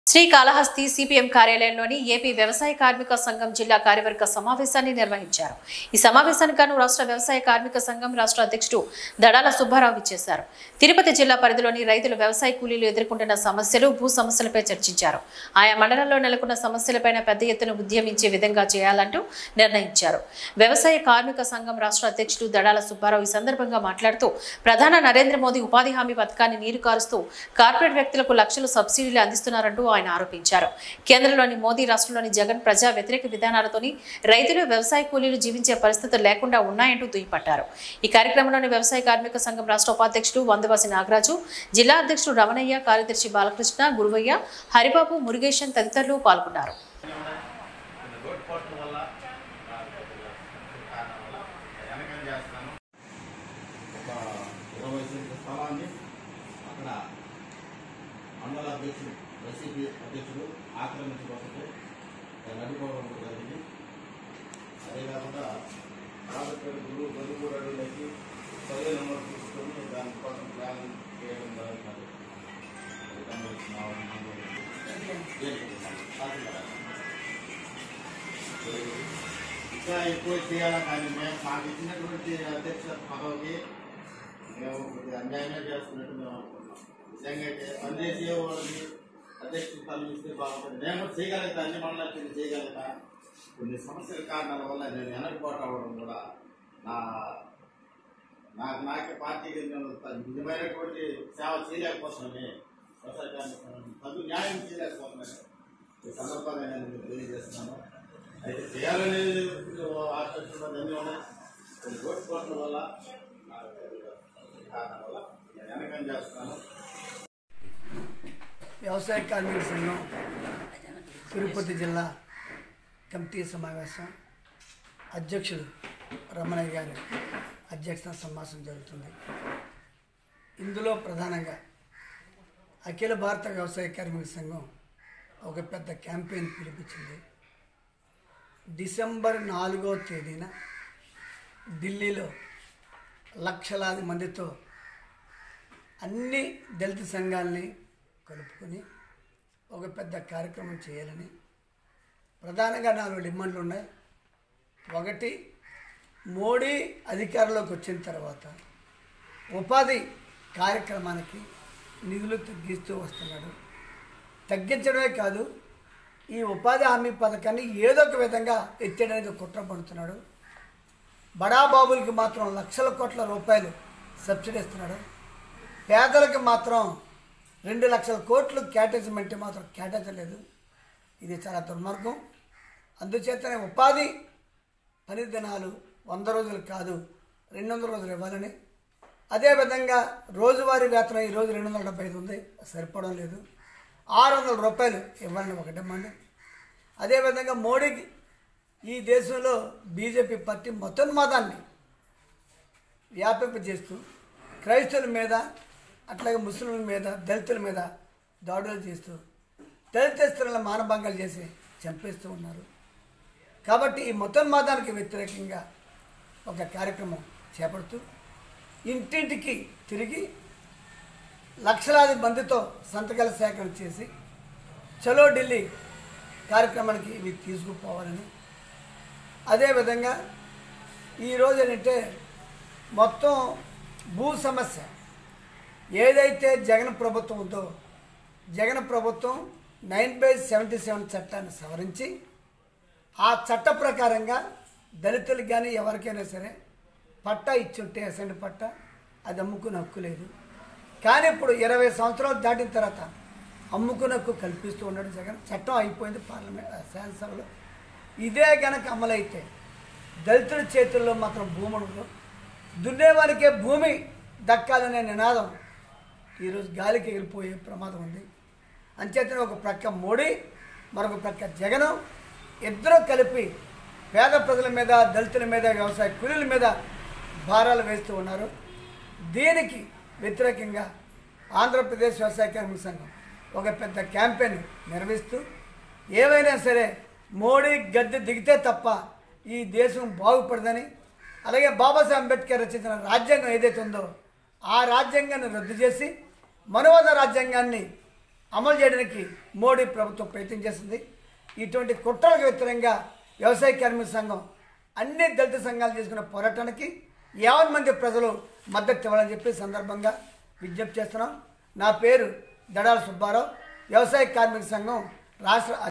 Srikalahasti CPM కార్యాలయంలోని AP వ్యవసాయ కార్మిక సంఘం జిల్లా కార్యవర్గ సమావేశాన్ని నిర్వహించారు। ఈ సమావేశానికి గాను రాష్ట్ర వ్యవసాయ కార్మిక సంఘం రాష్ట్ర అధ్యక్షుడు దడాల సుబ్బారావు ఇచ్చేశారు। తిరుపతి జిల్లా పరిధిలోని రైతులు వ్యవసాయ కూలీలు ఎదుర్కొంటున్న సమస్యలు, భూ సమస్యలపై చర్చించారు। ఆయా మండలాల్లో నెలకొన్న సమస్యలపైన పెద్ద ఎత్తున ఉద్యమించే విధంగా చేయాలంటూ నిర్ణయించారు। వ్యవసాయ కార్మిక సంఘం రాష్ట్ర అధ్యక్షుడు దడాల సుబ్బారావు ఈ సందర్భంగా మాట్లాడుతూ ప్రధాని నరేంద్ర మోదీ ఉపాధి హామీ పథకాన్ని నీరు కారుస్తూ కార్పొరేట్ వ్యక్తులకు లక్షల సబ్సిడీలు అందిస్తున్నారంటూ ఆయన ఆరోపించారు। కేంద్రంలోని మోదీ, రాష్ట్రంలోని జగన్ ప్రజా వ్యతిరేక విధానాలతోని రైతులు, వ్యవసాయ కూలీలు జీవించే పరిస్థితులు లేకుండా ఉన్నాయంటూ దుయ్యపట్టారు। ఈ కార్యక్రమంలోని వ్యవసాయ కార్మిక సంఘం రాష్ట్ర ఉపాధ్యక్షుడు వందవాసి నాగరాజు, జిల్లా అధ్యక్షుడు రమణయ్య, కార్యదర్శి బాలకృష్ణ, గురువయ్య, హరిబాబు, మురుగేశన్ తదితరులు పాల్గొన్నారు। మండల అధ్యక్షుడు వైసీపీ అధ్యక్షుడు ఆక్రమించబోతుంటే నడుకోవడం జరిగింది। అదే కాకుండా రాబట్టే గురువు గదుపూరకి సర్వే నెంబర్ తీసుకొని దానికోసం ప్లాన్ చేయడం జరుగుతుంది। ఇంకా ఎక్కువ చేయాలని కానీ మేము మాకు ఇచ్చినటువంటి అధ్యక్ష పదవికి మేము అన్యాయమే చేస్తున్నట్టు మేము అనుకుంటున్నాం। నిజంగా అయితే పనిచేసే వాళ్ళకి అధ్యక్షుడు తలపిస్తే బాగుంటుంది। నేను చేయగలుగుతా, అన్ని మండలాలు చేయగలుగుతా। కొన్ని సమస్యల కారణాల వల్ల నేను వెనకబాటు అవ్వడం కూడా నాకే పార్టీకి నిజమైనటువంటి సేవ చేయలేకపోతున్నాను, వ్యవసాయాన్ని తగు న్యాయం చేయలేకపోతున్నాను। ఈ సందర్భంగా నేను తెలియజేస్తున్నాను। అయితే చేయాలనేది ఆశిస్తున్న అన్నీ ఉన్నాయి, కొన్ని ఓటుకోవడం వల్ల కారణం వల్ల నేను వెనకం చేస్తున్నాను। వ్యవసాయ కార్మిక సంఘం తిరుపతి జిల్లా కమిటీ సమావేశం అధ్యక్షుడు రమణయ్య గారి అధ్యక్షత సమావేశం జరుగుతుంది। ఇందులో ప్రధానంగా అఖిల భారత వ్యవసాయ కార్మిక సంఘం ఒక పెద్ద క్యాంపెయిన్ పిలిపించింది। డిసెంబర్ 4వ తేదీన ఢిల్లీలో లక్షలాది మందితో అన్ని దళిత సంఘాలని కలుపుకొని ఒక పెద్ద కార్యక్రమం చేయాలని ప్రధానంగా 4 డిమాండ్లు ఉన్నాయి। ఒకటి, మోడీ అధికారంలోకి వచ్చిన తర్వాత ఉపాధి కార్యక్రమానికి నిధులు తగ్గిస్తూ వస్తున్నాడు। తగ్గించడమే కాదు, ఈ ఉపాధి హామీ పథకాన్ని ఏదో ఒక విధంగా ఎత్తేయడానికి కుట్ర పడుతున్నాడు। బడాబాబులకి మాత్రం లక్షల కోట్ల రూపాయలు సబ్సిడీ ఇస్తున్నాడు, పేదలకు మాత్రం 2 లక్షల కోట్లు కేటాయించమంటే మాత్రం కేటాయించలేదు। ఇది చాలా దుర్మార్గం। అందుచేతనే ఉపాధి పని దినాలు 100 రోజులు కాదు 200 రోజులు ఇవ్వాలని, అదేవిధంగా రోజువారీ వేతనం ఈరోజు 275 ఉంది, సరిపడం లేదు, 600 రూపాయలు ఇవ్వాలని ఒక డిమాండ్। అదేవిధంగా మోడీకి ఈ దేశంలో బీజేపీ పార్టీ మతోన్మాదాన్ని వ్యాపింపజేస్తూ క్రైస్తవుల మీద, అట్లాగే ముస్లింల మీద, దళితుల మీద దాడులు చేస్తూ దళిత స్త్రీలను మానభంగాలు చేసి చంపేస్తూ ఉన్నారు। కాబట్టి ఈ మతోన్మాదానికి వ్యతిరేకంగా ఒక కార్యక్రమం చేపడుతూ ఇంటింటికి తిరిగి లక్షలాది మందితో సంతకాల సేకరణ చేసి చలో ఢిల్లీ కార్యక్రమానికి ఇవి తీసుకుపోవాలని, అదేవిధంగా ఈరోజు ఏంటంటే మొత్తం భూ సమస్య ఏదైతే జగన్ ప్రభుత్వం ఉందో, జగన్ ప్రభుత్వం 9/77 చట్టాన్ని సవరించి ఆ చట్ట ప్రకారంగా దళితులకు కానీ ఎవరికైనా సరే పట్టా ఇచ్చుంటే అసెంట్ పట్టా అది అమ్ముకునే హక్కు లేదు। కానీ ఇప్పుడు 20 సంవత్సరాలు దాటిన తర్వాత అమ్ముకునే హక్కు కల్పిస్తూ ఉన్నాడు జగన్। చట్టం అయిపోయింది పార్లమెంట్ శాసనసభలో। ఇదే కనుక అమలైతే దళితుల చేతుల్లో మాత్రం భూమి ఉండదు, దున్నేవారికే భూమి దక్కాలనే నినాదం ఈరోజు గాలికి ఎగిరిపోయే ప్రమాదం ఉంది। అంచేతనే ఒక ప్రక్క మోడీ, మరొక ప్రక్క జగన్ ఇద్దరూ కలిపి పేద ప్రజల మీద, దళితుల మీద, వ్యవసాయ కూలీల మీద భారాలు వేస్తూ ఉన్నారు। దీనికి వ్యతిరేకంగా ఆంధ్రప్రదేశ్ వ్యవసాయ కార్మిక సంఘం ఒక పెద్ద క్యాంపెయిన్ నిర్వహిస్తూ ఏవైనా సరే మోడీ గద్దె దిగితే తప్ప ఈ దేశం బాగుపడదని, అలాగే బాబాసాహెబ్ అంబేద్కర్ రచించిన రాజ్యాంగం ఏదైతే ఉందో ఆ రాజ్యాంగాన్ని రద్దు చేసి మనోవాద రాజ్యాంగాన్ని అమలు చేయడానికి మోడీ ప్రభుత్వం ప్రయత్నం చేస్తుంది. ఇటువంటి కుట్రలకు వ్యతిరేకంగా వ్యవసాయ కార్మిక సంఘం అన్ని దళిత సంఘాలు చేసుకున్న పోరాటానికి 50 మంది ప్రజలు మద్దతు ఇవ్వాలని చెప్పి సందర్భంగా విజ్ఞప్తి చేస్తున్నాం. నా పేరు దడాల సుబ్బారావు, వ్యవసాయ కార్మిక సంఘం రాష్ట్ర